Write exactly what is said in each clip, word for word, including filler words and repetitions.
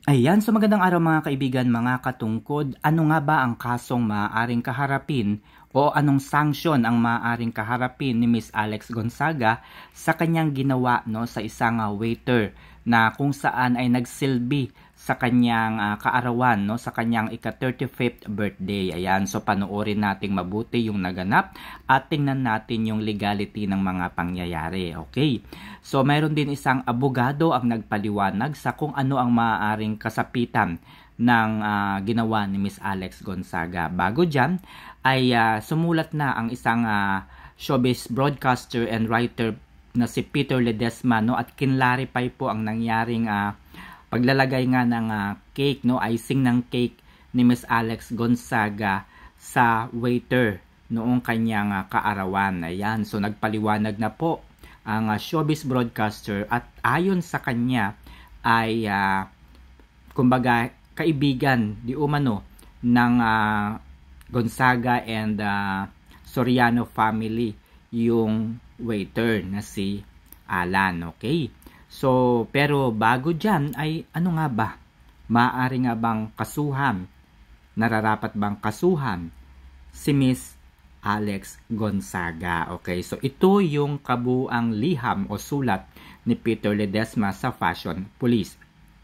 Ayan, so magandang araw mga kaibigan, mga katungkod. Ano nga ba ang kasong maaaring kaharapin o anong sanksyon ang maaaring kaharapin ni Miss Alex Gonzaga sa kanyang ginawa no, sa isang uh, waiter na kung saan ay nagsilbi sa kanyang uh, kaarawan, no, sa kanyang ika thirty-fifth birthday. Ayan, so panoorin nating mabuti yung naganap at tingnan natin yung legality ng mga pangyayari. Okay, so mayroon din isang abogado ang nagpaliwanag sa kung ano ang maaaring kasapitan ng uh, ginawa ni Miss Alex Gonzaga. Bago dyan ay uh, sumulat na ang isang uh, showbiz broadcaster and writer na si Peter Ledesma, no, at kinlarify po ang nangyaring uh, paglalagay nga ng uh, cake, no, icing ng cake ni Miss Alex Gonzaga sa waiter noong kanyang uh, kaarawan. Ayan, so nagpaliwanag na po ang uh, showbiz broadcaster at ayon sa kanya ay uh, kumbaga kaibigan di umano ng uh, Gonzaga and uh, Soriano family yung waiter na si Alan. Okay, so pero bago dyan ay ano nga ba? Maaari nga bang kasuhan? Nararapat bang kasuhan si Miss Alex Gonzaga? Okay, so ito yung kabuang liham o sulat ni Peter Ledesma sa Fashion Police.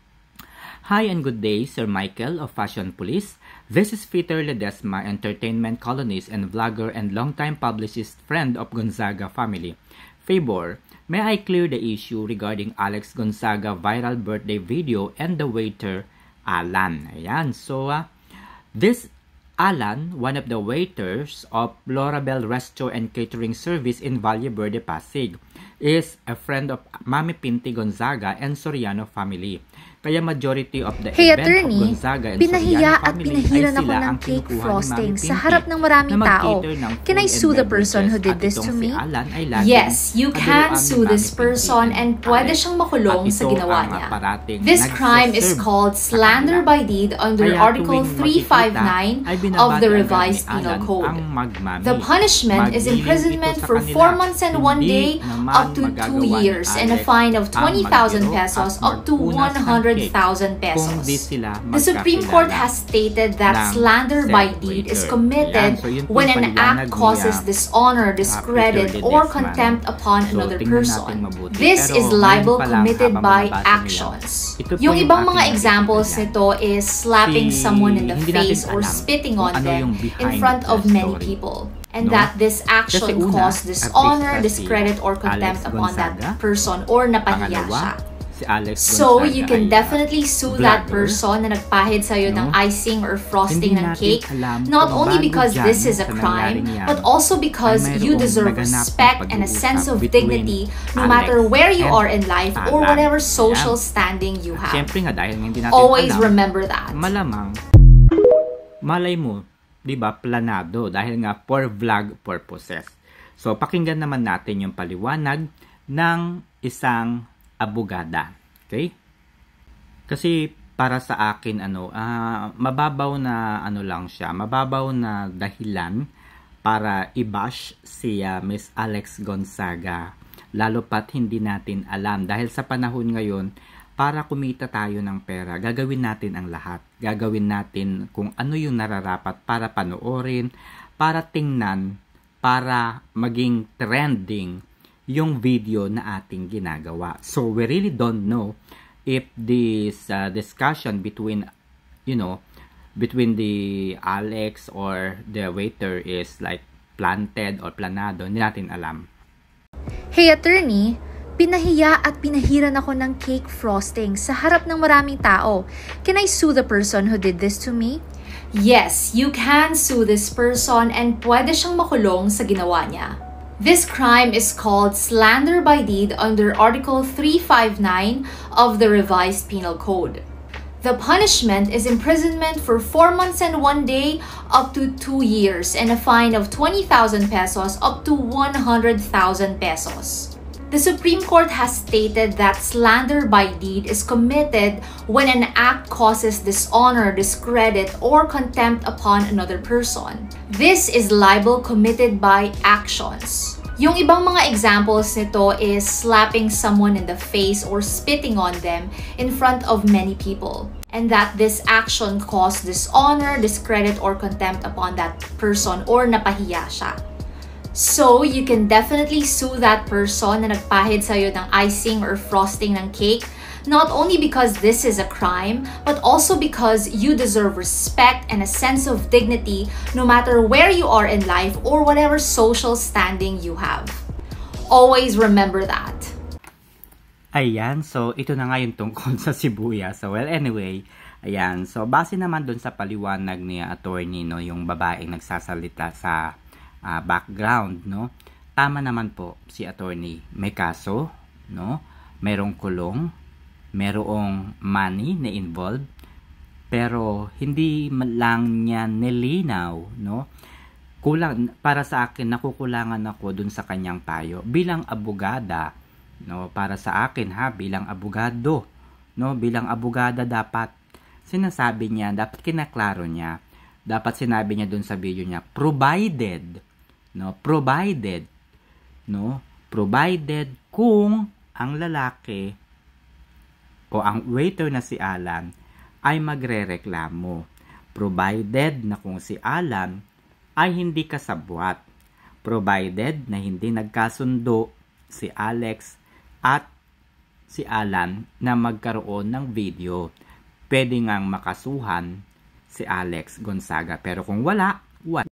Hi and good day, Sir Michael of Fashion Police. This is Peter Ledesma, entertainment columnist and vlogger and longtime publicist friend of Gonzaga family. Favor, may I clear the issue regarding Alex Gonzaga viral birthday video and the waiter Alan. Ayan, so uh, this Alan, one of the waiters of Lorabel Resto and Catering Service in Valle Verde, Pasig, is a friend of Mami Pinti Gonzaga and Soriano family. Kaya majority of the Hey, event attorney, of Gonzaga and pinahiya Soriano at family pinahiran ay ako sila ng ang cake kinukuha frosting ni Mami sa Pinti harap ng maraming na tao. mag-cater ng Can I food sue and the person who beverages did at this itong to si me? Alan ay laging Yes, you kabiruan can ni sue Mami this Pinti person and pwede Alex. siyang makulong At sa ito ginawa ang, niya. uh, parating This crime is nagsaserve called sa slander kanila. by deed under Kaya Article tuwing three fifty-nine makikita, ay binabati of the agad Revised ni Penal Alan Code. ang magmami. The punishment is Magiliw imprisonment ito sa for kanila. four months and one Hindi day naman up to two magagawa ni years and a Alex fine of ang twenty thousand magbiro pesos at up to magpunas one ng hundred thousand cake kung di pesos. sila The Supreme Court magkakilala has stated that ng slander said by deed is waiter. committed Ayan, so yun po when yung an paliwanag act ni, causes uh, dishonor, Peter discredit, Ledesma. or contempt upon So, another tingnan natin person. mabuti. This Pero is ngayon libel pa lang, committed habang by binabasa niyo yan, actions. ito po Yung ibang ating mga examples nakikita nito is slapping Si- someone in the hindi natin face or alam spitting kung on ano them yung in behind front the of many story. people. And No? that this Kasi action una, caused dishonor, artista si discredit, or contempt Alex upon that Gonzaga. person or napahiya Pangalawa, siya. si Alex So, Gonzaga you can ay, uh, definitely sue that vlogger. person na nagpahid sa'yo No? ng icing or frosting Hindi ng natin cake, alam not kung only bago because dyan this is a sa crime, nangyaring yan, but also because ay you mayroong deserve naganap na respect and a sense of pag-uusap dignity no between matter Alex where you and are in life or Alan. whatever social Ayan. standing you have. Siyempre nga dahil hindi natin Always alam, remember that. malamang, malay mo, di ba, planado dahil nga for vlog purposes. So, pakinggan naman natin yung paliwanag ng isang abogada. Okay? Kasi para sa akin, ano, uh, mababaw na, ano lang siya, mababaw na dahilan para i-bash si uh, Miss Alex Gonzaga. Lalo pat hindi natin alam. Dahil sa panahon ngayon, para kumita tayo ng pera, gagawin natin ang lahat. Gagawin natin kung ano yung nararapat para panoorin, para tingnan, para maging trending yung video na ating ginagawa. So, we really don't know if this uh, discussion between, you know, between the Alex or the waiter is like planted or planado, hindi natin alam. Hey, attorney, pinahiya at pinahiran ako ng cake frosting sa harap ng maraming tao. Can I sue the person who did this to me? Yes, you can sue this person and pwede siyang makulong sa ginawa niya. This crime is called slander by deed under Article three fifty-nine of the Revised Penal Code. The punishment is imprisonment for four months and one day up to two years and a fine of twenty thousand pesos up to one hundred thousand pesos. The Supreme Court has stated that slander by deed is committed when an act causes dishonor, discredit, or contempt upon another person. This is libel committed by actions. Yung ibang mga examples nito is slapping someone in the face or spitting on them in front of many people. And that this action caused dishonor, discredit, or contempt upon that person or napahiya siya. So, you can definitely sue that person na nagpahid sa'yo ng icing or frosting ng cake, not only because this is a crime, but also because you deserve respect and a sense of dignity no matter where you are in life or whatever social standing you have. Always remember that. Ayan, so ito na nga yung tungkol sa sibuyas. So, well, anyway, ayan. So, base naman dun sa paliwanag ni attorney, no, yung babaeng nagsasalita sa uh, background, no, tama naman po si attorney. May kaso, no, mayroong kulong, mayroong money na involved, pero hindi lang niya nilinaw, no, kulang, para sa akin, nakukulangan ako dun sa kanyang payo. Bilang abogada, no, para sa akin ha, bilang abogado, no, bilang abogada dapat sinasabi niya, dapat kinaklaro niya, dapat sinabi niya dun sa video niya, provided, no, provided, no, provided kung ang lalaki o ang waiter na si Alan ay magrereklamo, provided na kung si Alan ay hindi kasabwat, provided na hindi nagkasundo si Alex at si Alan na magkaroon ng video, pwede ngang makasuhan si Alex Gonzaga. Pero kung wala, wala.